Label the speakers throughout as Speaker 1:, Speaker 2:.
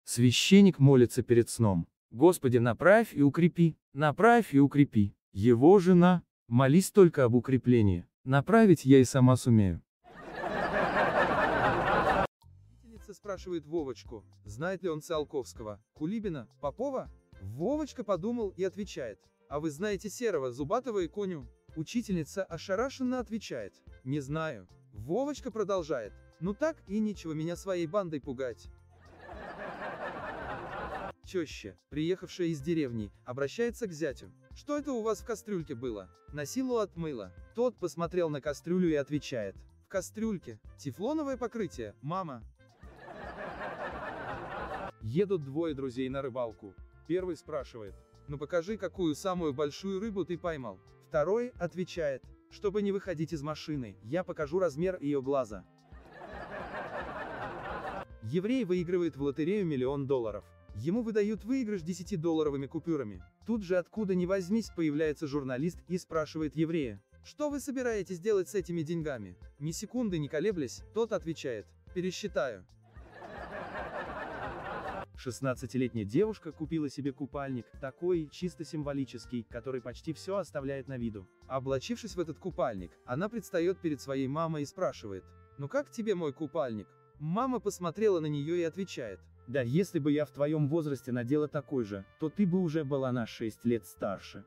Speaker 1: Священник молится перед сном. Господи, направь и укрепи, направь и укрепи. Его жена, молись только об укреплении. Направить я и сама сумею.
Speaker 2: Учительница спрашивает Вовочку, знает ли он Циолковского, Кулибина, Попова? Вовочка подумал и отвечает, а вы знаете Серого, Зубатова и Коню? Учительница ошарашенно отвечает, не знаю. Вовочка продолжает, ну так и нечего меня своей бандой пугать. Теща, приехавшая из деревни, обращается к зятю. Что это у вас в кастрюльке было? На силу отмыла. Тот посмотрел на кастрюлю и отвечает. В кастрюльке. Тефлоновое покрытие, мама. Едут двое друзей на рыбалку. Первый спрашивает. Ну покажи, какую самую большую рыбу ты поймал. Второй отвечает. Чтобы не выходить из машины, я покажу размер ее глаза. Еврей выигрывает в лотерею $1 000 000. Ему выдают выигрыш 10-долларовыми купюрами. Тут же откуда ни возьмись появляется журналист и спрашивает еврея, что вы собираетесь делать с этими деньгами? Ни секунды не колеблясь, тот отвечает, пересчитаю. 16-летняя девушка купила себе купальник, такой, чисто символический, который почти все оставляет на виду. Облачившись в этот купальник, она предстает перед своей мамой и спрашивает, ну как тебе мой купальник? Мама посмотрела на нее и отвечает, да если бы я в твоем возрасте надела такой же, то ты бы уже была на 6 лет старше.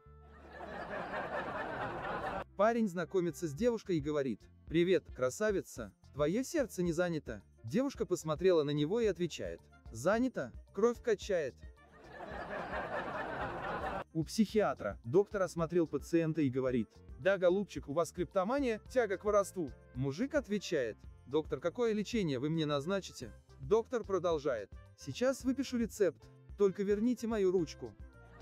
Speaker 2: Парень знакомится с девушкой и говорит, привет, красавица, твое сердце не занято. Девушка посмотрела на него и отвечает, занято, кровь качает. У психиатра доктор осмотрел пациента и говорит, да, голубчик, у вас клептомания, тяга к воровству. Мужик отвечает, доктор, какое лечение вы мне назначите? Доктор продолжает, сейчас выпишу рецепт, только верните мою ручку.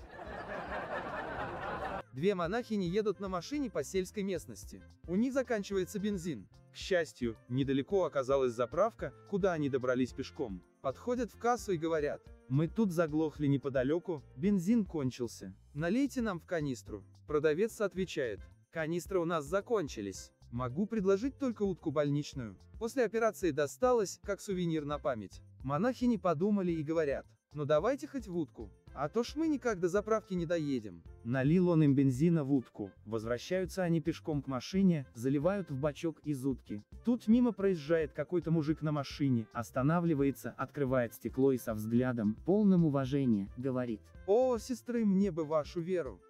Speaker 2: Две монахини едут на машине по сельской местности. У них заканчивается бензин. К счастью, недалеко оказалась заправка, куда они добрались пешком. Подходят в кассу и говорят, мы тут заглохли неподалеку, бензин кончился. Налейте нам в канистру. Продавец отвечает, канистры у нас закончились. Могу предложить только утку больничную. После операции досталось, как сувенир на память. Монахини подумали и говорят, ну давайте хоть в утку, а то ж мы никак до заправки не доедем. Налил он им бензина в утку, возвращаются они пешком к машине, заливают в бачок из утки. Тут мимо проезжает какой-то мужик на машине, останавливается, открывает стекло и со взглядом, полным уважения, говорит, о, сестры, мне бы вашу веру.